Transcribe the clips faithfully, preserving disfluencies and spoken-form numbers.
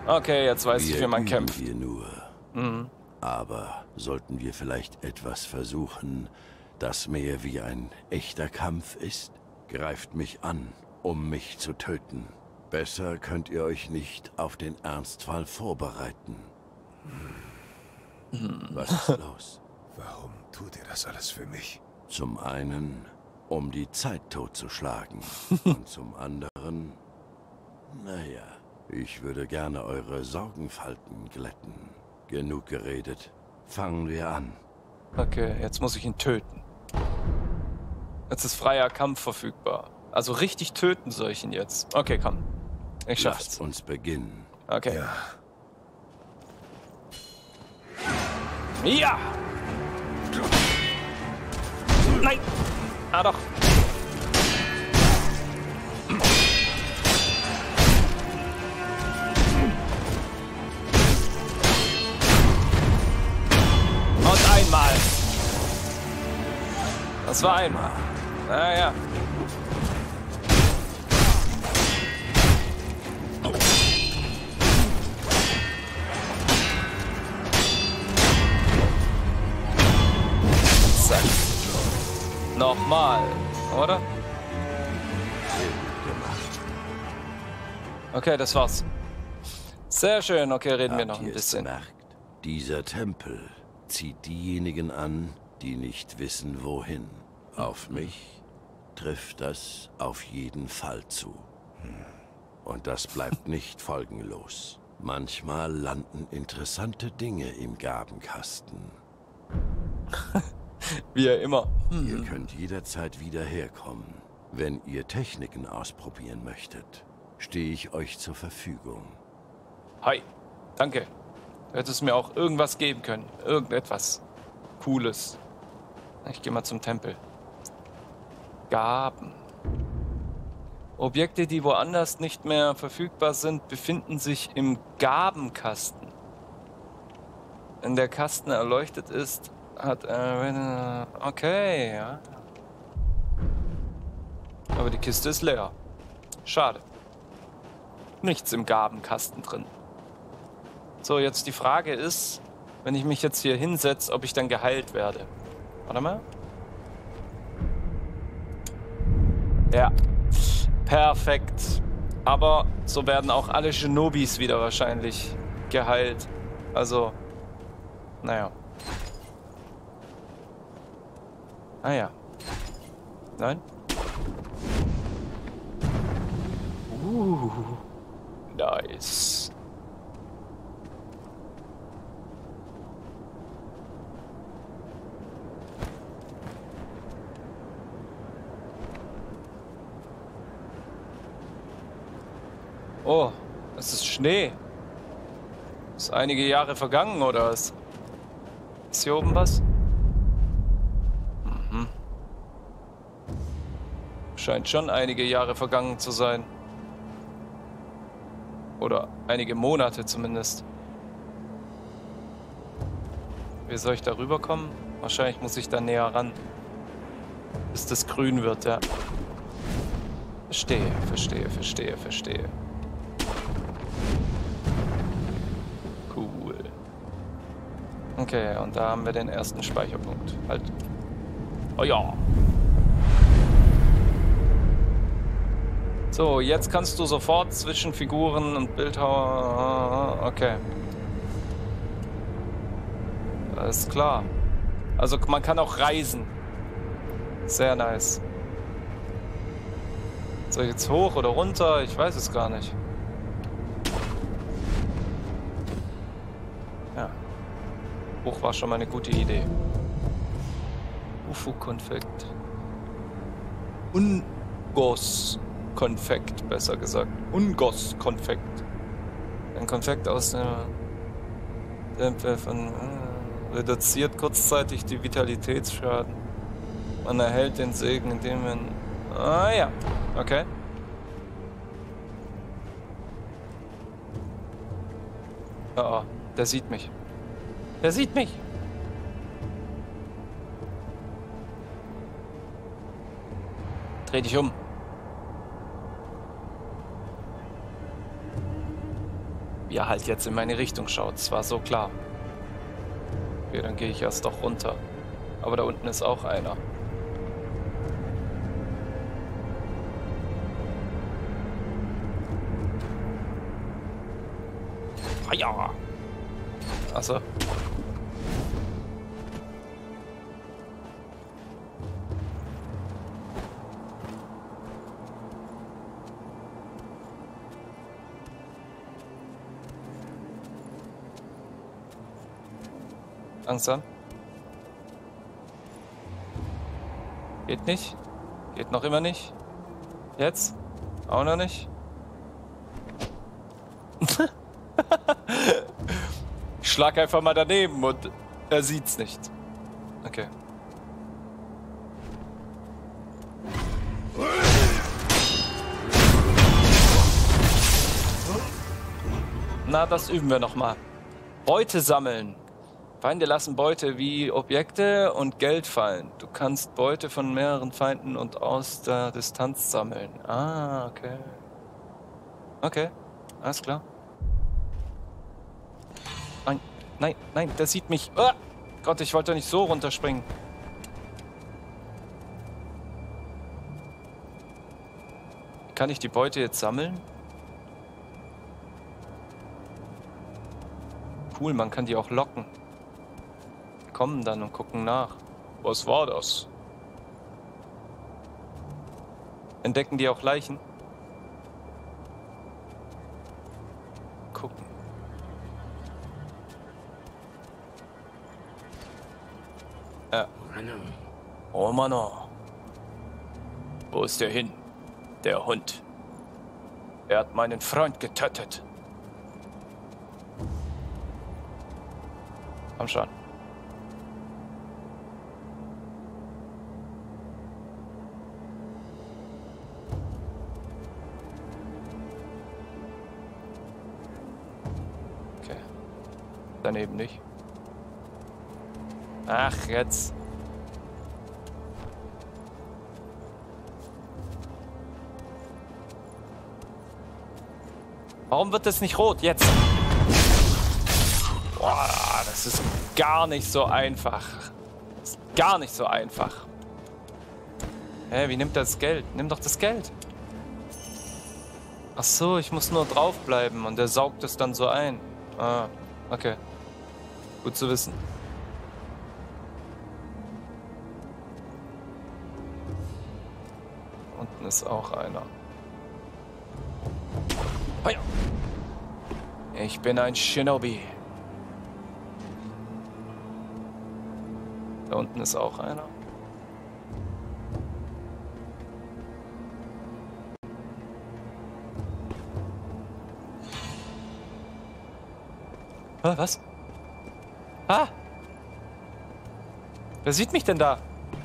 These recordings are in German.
Okay, jetzt weiß ich, wie man üben kämpft. wir nur. Mhm. Aber sollten wir vielleicht etwas versuchen, das mehr wie ein echter Kampf ist? Greift mich an, um mich zu töten. Besser könnt ihr euch nicht auf den Ernstfall vorbereiten. Was ist los? Warum tut ihr das alles für mich? Zum einen, um die Zeit totzuschlagen. Und zum anderen, naja, ich würde gerne eure Sorgenfalten glätten. Genug geredet. Fangen wir an. Okay, jetzt muss ich ihn töten. Jetzt ist freier Kampf verfügbar. Also richtig töten soll ich ihn jetzt. Okay, komm. Ich schaff's. Lasst uns beginnen. Okay. Ja. Ja! Nein! Ah, doch. Und einmal. Das war einmal. Naja. Zack. Nochmal, oder? Okay, das war's. Sehr schön. Okay, reden wir noch ein bisschen. Bemerkt, dieser Tempel zieht diejenigen an, die nicht wissen, wohin. Auf mich trifft das auf jeden Fall zu. Und das bleibt nicht folgenlos. Manchmal landen interessante Dinge im Gabenkasten. Wie immer. Ihr könnt jederzeit wieder herkommen. Wenn ihr Techniken ausprobieren möchtet, stehe ich euch zur Verfügung. Hi. Danke. Du hättest mir auch irgendwas geben können. Irgendetwas Cooles. Ich gehe mal zum Tempel. Gaben. Objekte, die woanders nicht mehr verfügbar sind, befinden sich im Gabenkasten. Wenn der Kasten erleuchtet ist, hat er... Okay, ja. Aber die Kiste ist leer. Schade. Nichts im Gabenkasten drin. So, jetzt die Frage ist, wenn ich mich jetzt hier hinsetze, ob ich dann geheilt werde. Warte mal. Ja. Perfekt. Aber so werden auch alle Shinobis wieder wahrscheinlich geheilt. Also, naja. Ah ja. Nein? Uh. Nice. Oh, es ist Schnee. Ist einige Jahre vergangen, oder was? Ist hier oben was? Mhm. Scheint schon einige Jahre vergangen zu sein. Oder einige Monate zumindest. Wie soll ich da rüberkommen? Wahrscheinlich muss ich da näher ran. Bis das grün wird, ja. Verstehe, verstehe, verstehe, verstehe. Cool. Okay, und da haben wir den ersten Speicherpunkt. Halt. Oh ja. So, jetzt kannst du sofort zwischen Figuren und Bildhauer... Okay. Alles klar. Also man kann auch reisen. Sehr nice. Soll ich jetzt hoch oder runter? Ich weiß es gar nicht. Ja. Hoch war schon mal eine gute Idee. U F O-Konfekt. Ungos-Konfekt, besser gesagt. Ungos-Konfekt. Ein Konfekt aus dem Tempel von... Äh, reduziert kurzzeitig die Vitalitätsschaden. Man erhält den Segen, indem man... Ah ja, okay. Oh, oh, der sieht mich. Der sieht mich. Dreh dich um. wie er halt jetzt in meine Richtung schaut. Das war so klar. Okay, dann gehe ich erst doch runter. Aber da unten ist auch einer. Ah ja. Achso. Langsam. Geht nicht. Geht noch immer nicht. Jetzt? Auch noch nicht. Ich schlag einfach mal daneben und er sieht's nicht. Okay. Na, das üben wir noch mal. Beute sammeln. Feinde lassen Beute wie Objekte und Geld fallen. Du kannst Beute von mehreren Feinden und aus der Distanz sammeln. Ah, okay. Okay, alles klar. Nein, nein, nein, der sieht mich. Oh Gott, ich wollte nicht so runterspringen. Kann ich die Beute jetzt sammeln? Cool, man kann die auch locken. Kommen dann und gucken nach. Was war das? Entdecken die auch Leichen? Gucken. Ja. Oh Mano. Wo ist der hin? Der Hund. Er hat meinen Freund getötet. Komm schon. Daneben nicht. Ach, jetzt. Warum wird das nicht rot? Jetzt. Boah, das ist gar nicht so einfach. Das ist gar nicht so einfach. Hä, wie nimmt er das Geld? Nimm doch das Geld. Ach so, ich muss nur draufbleiben und der saugt es dann so ein. Ah, okay. Gut zu wissen. Unten ist auch einer. Oh ja. Ich bin ein Shinobi. Da unten ist auch einer. Ah, was? Ah! Wer sieht mich denn da?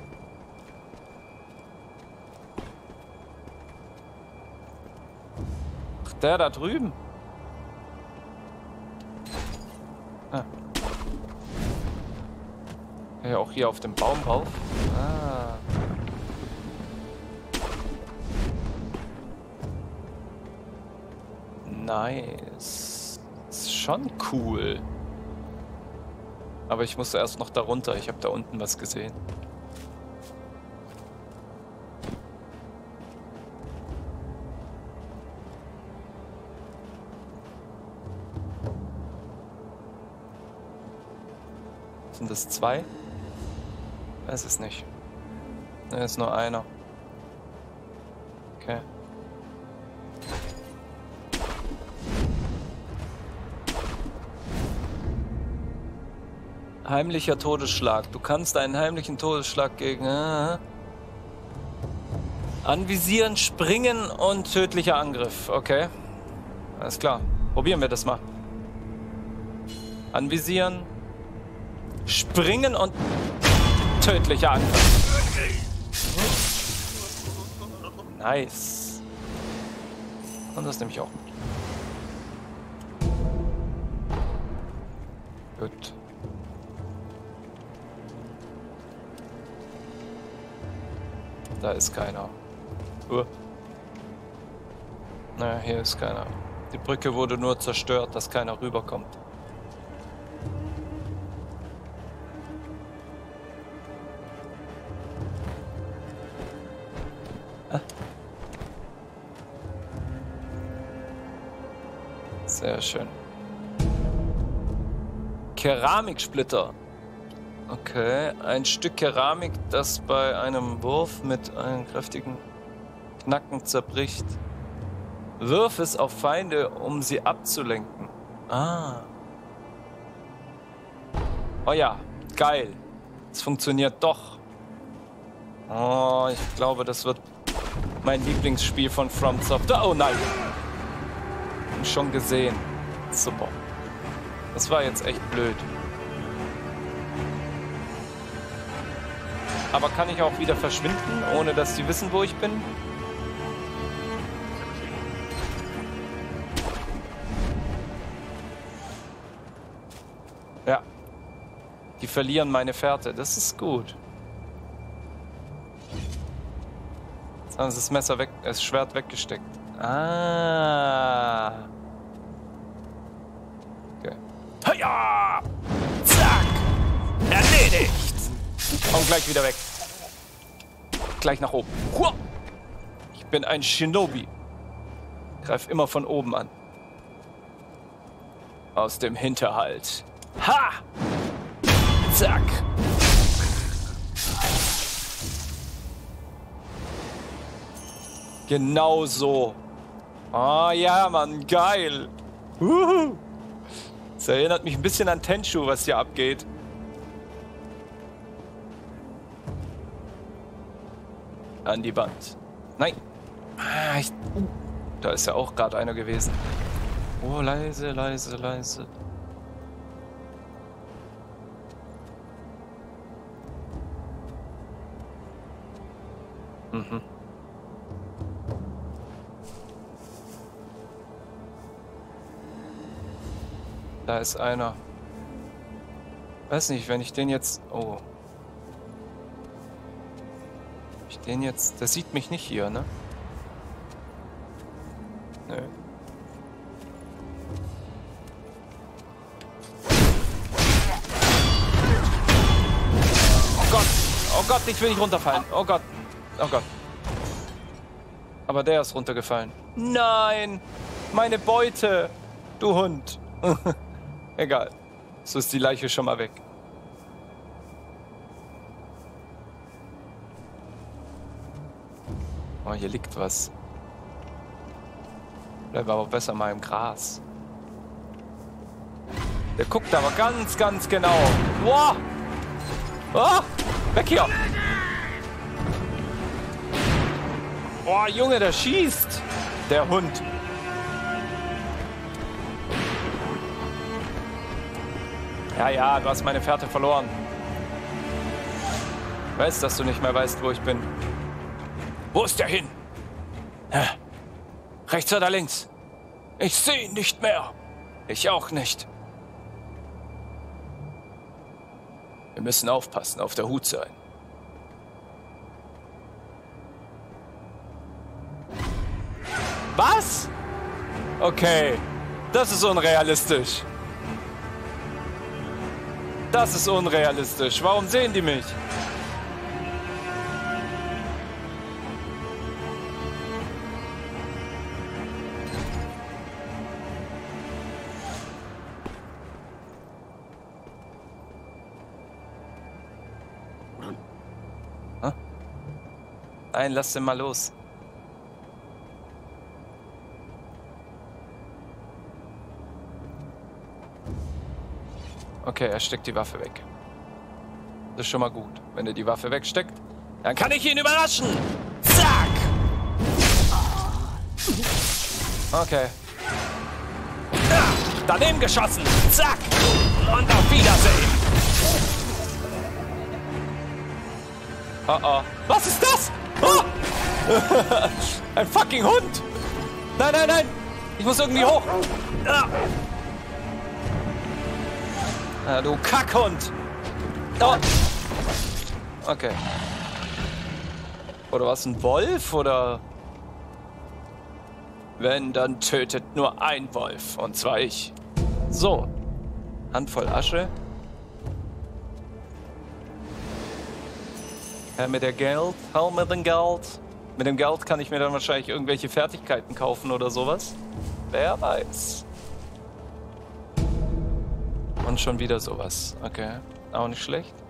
Ach, der da drüben. Ah. Ja, auch hier auf dem Baum rauf. Ah. Nice. Ist schon cool. Aber ich musste erst noch da runter. Ich habe da unten was gesehen. Sind das zwei? Weiß es nicht. Ne, ist nur einer. Okay. Heimlicher Todesschlag. Du kannst einen heimlichen Todesschlag gegen... Äh, anvisieren, springen und tödlicher Angriff. Okay. Alles klar. Probieren wir das mal. Anvisieren, springen und tödlicher Angriff. Nice. Und das nehme ich auch mit. Gut. Da ist keiner. Uh. Naja, hier ist keiner. Die Brücke wurde nur zerstört, dass keiner rüberkommt. Ah. Sehr schön. Keramiksplitter. Okay, ein Stück Keramik, das bei einem Wurf mit einem kräftigen Knacken zerbricht. Wirf es auf Feinde, um sie abzulenken. Ah. Oh ja, geil. Es funktioniert doch. Oh, ich glaube, das wird mein Lieblingsspiel von From Software. Oh nein. Schon gesehen. Super. Das war jetzt echt blöd. Aber kann ich auch wieder verschwinden, ohne dass sie wissen, wo ich bin? Ja. Die verlieren meine Fährte. Das ist gut. Jetzt haben sie das Messer weg, das Schwert weggesteckt. Ah. Okay. Ja! Zack! Erledigt! Komm gleich wieder weg. Gleich nach oben. Ich bin ein Shinobi. Greif immer von oben an. Aus dem Hinterhalt. Ha! Zack! Genau so. Oh ja, Mann, geil. Uhu. Das erinnert mich ein bisschen an Tenchu, was hier abgeht. An die Wand. Nein. Ah, ich, uh, da ist ja auch gerade einer gewesen. Oh, leise, leise, leise. Mhm. Da ist einer. Weiß nicht, wenn ich den jetzt... Oh. Ich den jetzt... Der sieht mich nicht hier, ne? Nö. Oh Gott! Oh Gott, ich will nicht runterfallen. Oh Gott. Oh Gott. Aber der ist runtergefallen. Nein! Meine Beute! Du Hund! Egal. So ist die Leiche schon mal weg. Oh, hier liegt was. Bleiben aber besser mal im Gras. Der guckt aber ganz, ganz genau. Wow! Oh! Weg hier! Oh, Junge, der schießt! Der Hund. Ja, ja, du hast meine Fährte verloren. Weißt, dass du nicht mehr weißt, wo ich bin. Wo ist der hin? Hä? Rechts oder links? Ich sehe ihn nicht mehr. Ich auch nicht. Wir müssen aufpassen, auf der Hut sein. Was? Okay, das ist unrealistisch. Das ist unrealistisch. Warum sehen die mich? Hm? Nein, lass den mal los. Okay, er steckt die Waffe weg. Das ist schon mal gut. Wenn er die Waffe wegsteckt, dann kann ich ihn überraschen. Zack! Okay. Ja, daneben geschossen. Zack! Und auf Wiedersehen. Oh oh. Was ist das? Oh! Ein fucking Hund! Nein, nein, nein! Ich muss irgendwie hoch. Ah. Ah, du Kackhund! Oh. Okay. Oder was, ein Wolf, oder? Wenn, dann tötet nur ein Wolf. Und zwar ich. So. Handvoll Asche. Her mit der Geld. Hau mit dem Geld. Mit dem Geld kann ich mir dann wahrscheinlich irgendwelche Fertigkeiten kaufen oder sowas. Wer weiß. Und schon wieder sowas. Okay. Auch nicht schlecht.